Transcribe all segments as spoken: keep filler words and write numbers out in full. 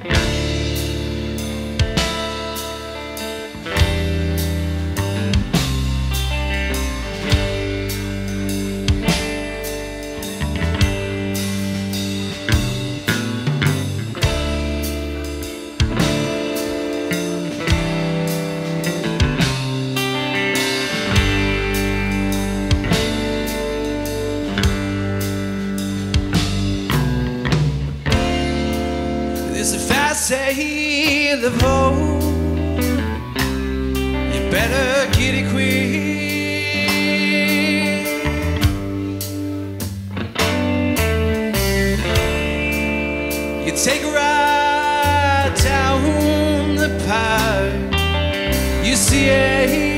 Say the vote, you better get it quick. You take a ride down the pipe, you see it.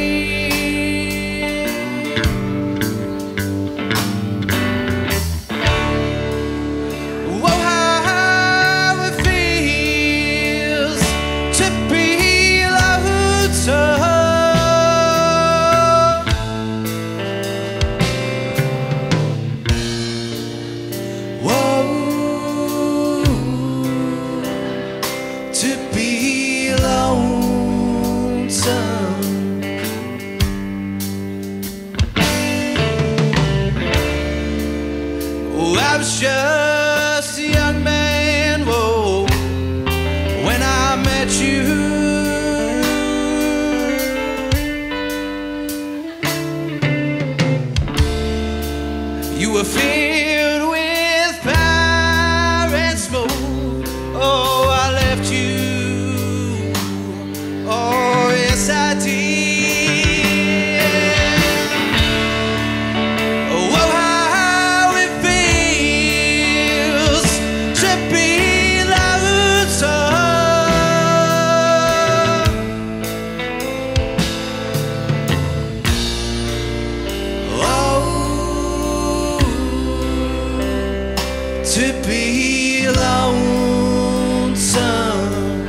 To be lonesome. Oh, I was just a young man, whoa, when I met you. You were filled with fire and smoke. Oh, I left you. Oh, yes, I did. Oh, how it feels to be lonesome. Oh, to be lonesome.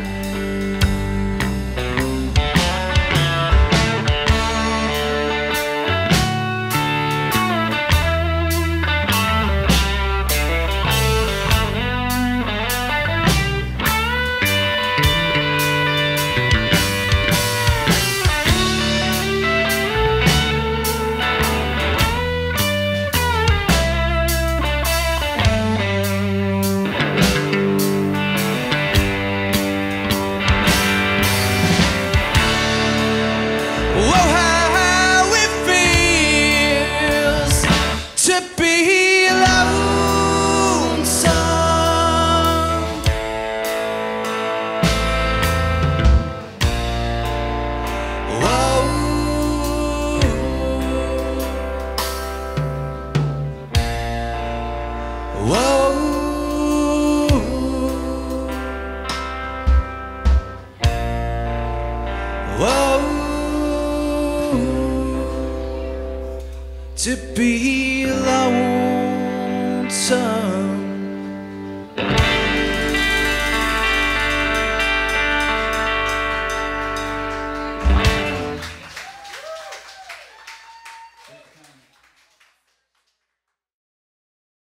Whoa, whoa, to be lonesome.